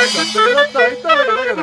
なんとかなった、いったんだけど、